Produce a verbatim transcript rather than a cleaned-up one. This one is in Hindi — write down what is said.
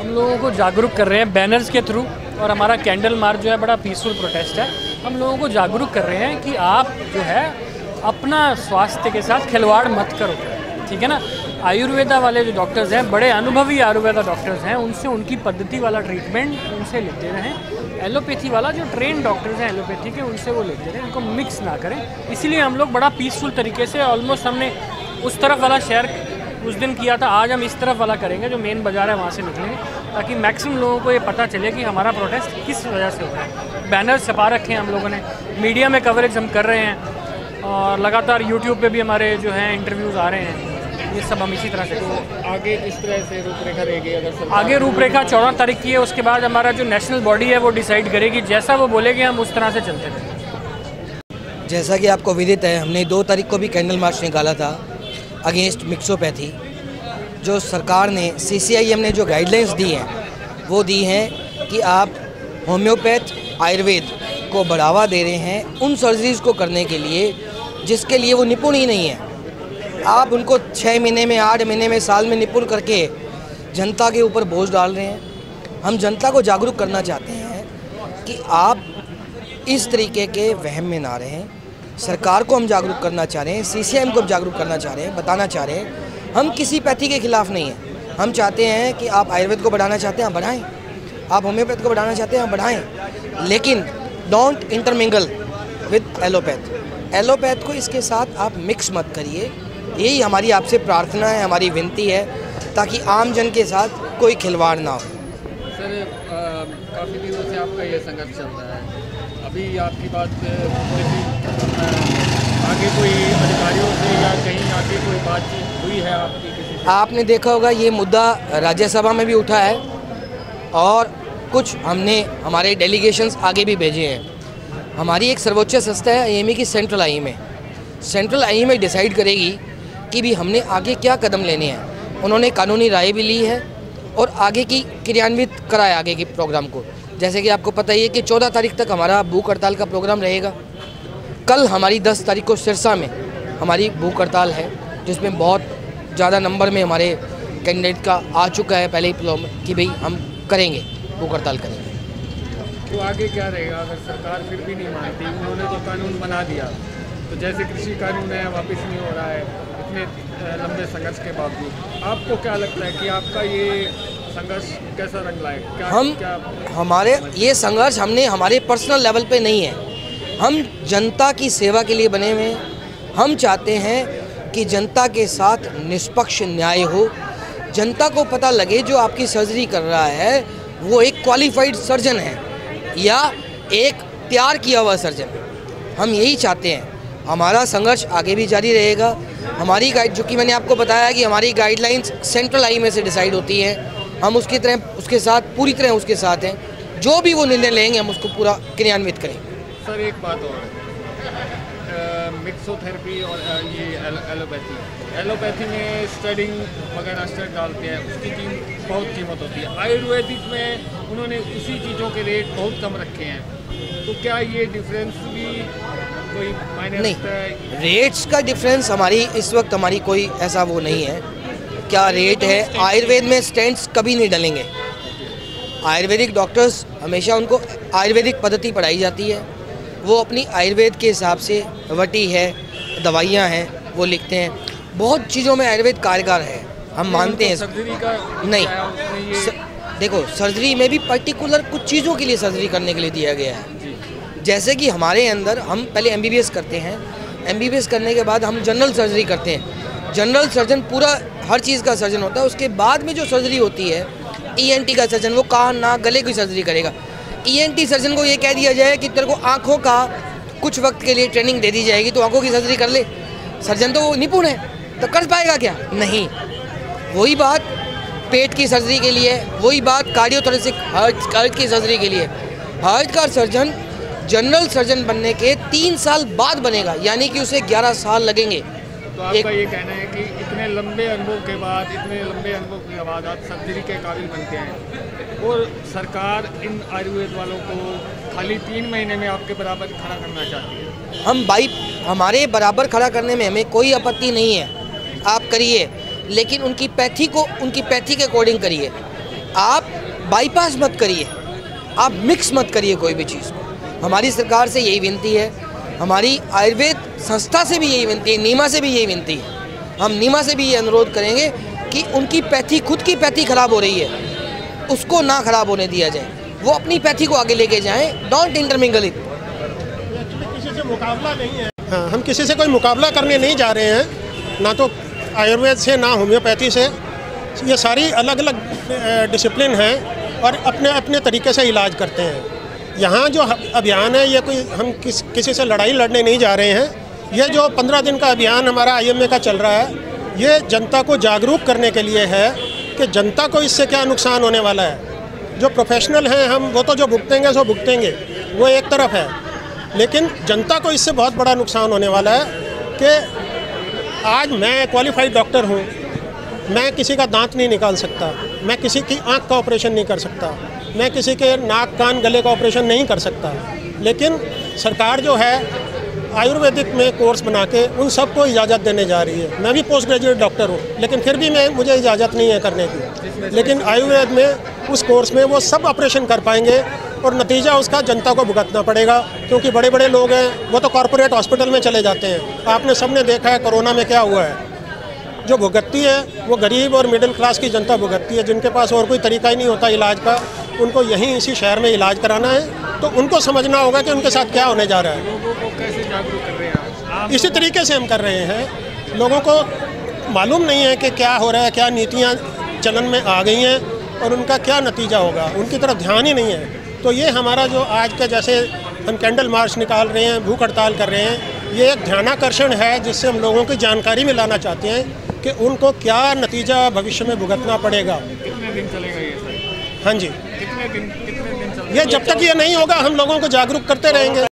हम लोगों को जागरूक कर रहे हैं बैनर्स के थ्रू, और हमारा कैंडल मार्च जो है बड़ा पीसफुल प्रोटेस्ट है। हम लोगों को जागरूक कर रहे हैं कि आप जो है अपना स्वास्थ्य के साथ खिलवाड़ मत करो, ठीक है ना। आयुर्वेदा वाले जो डॉक्टर्स हैं, बड़े अनुभवी आयुर्वेदा डॉक्टर्स हैं, उनसे उनकी पद्धति वाला ट्रीटमेंट उनसे लेते रहें। एलोपैथी वाला जो ट्रेन डॉक्टर्स हैं एलोपैथी के, उनसे वो लेते रहें, उनको मिक्स ना करें। इसीलिए हम लोग बड़ा पीसफुल तरीके से, ऑलमोस्ट हमने उस तरफ वाला शहर उस दिन किया था, आज हम इस तरफ वाला करेंगे जो मेन बाज़ार है वहाँ से निकलेंगे, ताकि मैक्सिमम लोगों को ये पता चले कि हमारा प्रोटेस्ट किस वजह से हो रहा है। बैनर छपा रखे हैं हम लोगों ने, मीडिया में कवरेज हम कर रहे हैं, और लगातार यूट्यूब पे भी हमारे जो हैं इंटरव्यूज़ आ रहे हैं। ये सब हम इसी तरह से। तो आगे किस तरह से रूपरेखा रहेगी? अगर आगे रूपरेखा चौदह तारीख की है, उसके बाद हमारा जो नेशनल बॉडी है वो डिसाइड करेगी, जैसा वो बोलेगी हम उस तरह से चलते रहेंगे। जैसा कि आपको विदित है, हमने दो तारीख को भी कैंडल मार्च निकाला था अगेंस्ट मिक्सोपैथी। जो सरकार ने सी सी आई एम ने जो गाइडलाइंस दी हैं वो दी हैं कि आप होम्योपैथ आयुर्वेद को बढ़ावा दे रहे हैं उन सर्जरीज़ को करने के लिए जिसके लिए वो निपुण ही नहीं है। आप उनको छः महीने में, आठ महीने में, साल में निपुण करके जनता के ऊपर बोझ डाल रहे हैं। हम जनता को जागरूक करना चाहते हैं कि आप इस तरीके के वहम में ना रहें। सरकार को हम जागरूक करना चाह रहे हैं, सी सी आई एम को जागरूक करना चाह रहे हैं, बताना चाह रहे हैं हम किसी पैथी के खिलाफ नहीं हैं। हम चाहते हैं कि आप आयुर्वेद को बढ़ाना चाहते हैं, बढ़ाएं। आप होम्योपैथ को बढ़ाना चाहते हैं, बढ़ाएं, लेकिन don't intermingle with allopath. Allopath को इसके साथ आप मिक्स मत करिए। यही हमारी आपसे प्रार्थना है, हमारी विनती है, ताकि आम जन के साथ कोई खिलवाड़ ना हो। सर, काफ़ी दिनों से आपका ये संघर्ष चल रहा है। अभी आपकी बात आगे कोई अधिकारियों से या कहीं आगे कोई बातचीत हुई है आपकी किसी से? आपने देखा होगा ये मुद्दा राज्यसभा में भी उठा है, और कुछ हमने हमारे डेलीगेशंस आगे भी भेजे हैं। हमारी एक सर्वोच्च संस्था है आई एम ए की, central I M A central I M A decide करेगी कि भी हमने आगे क्या कदम लेने हैं। उन्होंने कानूनी राय भी ली है और आगे की क्रियान्वित कराया आगे के प्रोग्राम को। जैसे कि आपको पता ही है कि चौदह तारीख तक हमारा भूख हड़ताल का प्रोग्राम रहेगा। कल हमारी दस तारीख को सिरसा में हमारी भूख हड़ताल है, जिसमें बहुत ज़्यादा नंबर में हमारे कैंडिडेट का आ चुका है पहले ही कि भाई हम करेंगे, भूख हड़ताल करेंगे। तो आगे क्या रहेगा अगर सरकार फिर भी नहीं मानती? उन्होंने तो कानून बना दिया, तो जैसे कृषि कानून है वापस नहीं हो रहा है इतने लंबे संघर्ष के बावजूद। आपको क्या लगता है कि आपका ये संघर्ष कैसा रंग लाएगा? क्या हम क्या हमारे ये संघर्ष हमने हमारे पर्सनल लेवल पे नहीं है, हम जनता की सेवा के लिए बने हुए हैं। हम चाहते हैं कि जनता के साथ निष्पक्ष न्याय हो, जनता को पता लगे जो आपकी सर्जरी कर रहा है वो एक क्वालिफाइड सर्जन है या एक तैयार किया हुआ सर्जन है। हम यही चाहते हैं। हमारा संघर्ष आगे भी जारी रहेगा। हमारी गाइड, जो कि मैंने आपको बताया कि हमारी गाइडलाइंस सेंट्रल आई में से डिसाइड होती हैं, हम उसकी तरह उसके साथ पूरी तरह उसके साथ हैं। जो भी वो निर्णय लेंगे हम उसको पूरा क्रियान्वित करेंगे। सर, एक बात और, मिक्सोथेरेपी और आ, ये एल, एलोपैथी एलोपैथी में स्टडिंग वगैरह स्टड डालते हैं, उसकी कीमत बहुत कीमत होती है। आयुर्वेदिक में उन्होंने उसी चीज़ों के रेट बहुत कम रखे हैं, तो क्या ये डिफरेंस भी कोई मायने रखता है? रेट्स का डिफरेंस हमारी इस वक्त हमारी कोई ऐसा वो नहीं है। क्या रेट है? आयुर्वेद में स्टेंट्स कभी नहीं डलेंगे। आयुर्वेदिक डॉक्टर्स हमेशा उनको आयुर्वेदिक पद्धति पढ़ाई जाती है, वो अपनी आयुर्वेद के हिसाब से वटी है, दवाइयाँ हैं वो लिखते हैं। बहुत चीज़ों में आयुर्वेद कारगर है, हम मानते हैं। सर्जरी का नहीं, स, देखो सर्जरी में भी पर्टिकुलर कुछ चीज़ों के लिए सर्जरी करने के लिए दिया गया है। जैसे कि हमारे अंदर हम पहले एम बी बी एस करते हैं, एम बी बी एस करने के बाद हम जनरल सर्जरी करते हैं। जनरल सर्जन पूरा हर चीज़ का सर्जन होता है। उसके बाद में जो सर्जरी होती है, ई एन टी का सर्जन, वो कान नाक गले की सर्जरी करेगा। ई एन टी सर्जन को ये कह दिया जाए कि तेरे को आँखों का कुछ वक्त के लिए ट्रेनिंग दे दी जाएगी तो आँखों की सर्जरी कर ले। सर्जन तो वो निपुण है, तो कर पाएगा क्या? नहीं। वही बात पेट की सर्जरी के लिए, वही बात कार्डियोथोरेसिक हार्ट हार्ट की सर्जरी के लिए। हार्ट का सर्जन जनरल सर्जन बनने के तीन साल बाद बनेगा, यानी कि उसे ग्यारह साल लगेंगे। तो आपका ये कहना है कि इतने लंबे अनुभव के बाद इतने लंबे अनुभव के बाद आप सर्जरी के काबिल बनते हैं, और सरकार इन आयुर्वेद वालों को खाली तीन महीने में आपके बराबर खड़ा करना चाहती है? हम भाई हमारे बराबर खड़ा करने में हमें कोई आपत्ति नहीं है, आप करिए, लेकिन उनकी पैथी को उनकी पैथी के अकॉर्डिंग करिए। आप बाईपास मत करिए, आप मिक्स मत करिए कोई भी चीज़ को। हमारी सरकार से यही विनती है, हमारी आयुर्वेद संस्था से भी यही विनती है, नीमा से भी यही विनती है। हम नीमा से भी ये अनुरोध करेंगे कि उनकी पैथी, खुद की पैथी खराब हो रही है, उसको ना खराब होने दिया जाए, वो अपनी पैथी को आगे लेके जाएं, डोंट इंटरमिंगल इट। किसी से मुकाबला नहीं है। हाँ, हम किसी से कोई मुकाबला करने नहीं जा रहे हैं, ना तो आयुर्वेद से ना होम्योपैथी से। ये सारी अलग अलग डिसिप्लिन हैं और अपने अपने तरीके से इलाज करते हैं। यहाँ जो अभियान है ये कोई हम किस किसी से लड़ाई लड़ने नहीं जा रहे हैं। ये जो पंद्रह दिन का अभियान हमारा आई एम ए का चल रहा है, ये जनता को जागरूक करने के लिए है कि जनता को इससे क्या नुकसान होने वाला है। जो प्रोफेशनल हैं हम, वो तो जो भुगतेंगे सो भुगतेंगे, वो एक तरफ है, लेकिन जनता को इससे बहुत बड़ा नुकसान होने वाला है कि आज मैं क्वालिफाइड डॉक्टर हूँ, मैं किसी का दांत नहीं निकाल सकता, मैं किसी की आंख का ऑपरेशन नहीं कर सकता, मैं किसी के नाक कान गले का ऑपरेशन नहीं कर सकता, लेकिन सरकार जो है आयुर्वेदिक में कोर्स बना के उन सबको इजाज़त देने जा रही है। मैं भी पोस्ट ग्रेजुएट डॉक्टर हूँ, लेकिन फिर भी मैं मुझे इजाज़त नहीं है करने की, लेकिन आयुर्वेद में उस कोर्स में वो सब ऑपरेशन कर पाएंगे और नतीजा उसका जनता को भुगतना पड़ेगा, क्योंकि बड़े बड़े लोग हैं वो तो कॉरपोरेट हॉस्पिटल में चले जाते हैं। आपने सबने देखा है कोरोना में क्या हुआ है। जो भुगतती है वो गरीब और मिडिल क्लास की जनता भुगतती है, जिनके पास और कोई तरीका ही नहीं होता इलाज का, उनको यहीं इसी शहर में इलाज कराना है। तो उनको समझना होगा कि उनके साथ क्या होने जा रहा है। लोगों को कैसे जागरूक कर रहे हैं आप? इसी तरीके से हम कर रहे हैं। लोगों को मालूम नहीं है कि क्या हो रहा है, क्या नीतियाँ चलन में आ गई हैं और उनका क्या नतीजा होगा, उनकी तरफ ध्यान ही नहीं है। तो ये हमारा जो आज का, जैसे हम कैंडल मार्च निकाल रहे हैं, भूख हड़ताल कर रहे हैं, ये एक ध्यानाकर्षण है जिससे हम लोगों की जानकारी में लाना चाहते हैं कि उनको क्या नतीजा भविष्य में भुगतना पड़ेगा। कितने दिन चलेगा ये सर? हाँ जी, कितने दिन कितने दिन चलेगा? ये जब तक ये नहीं होगा हम लोगों को जागरूक करते रहेंगे।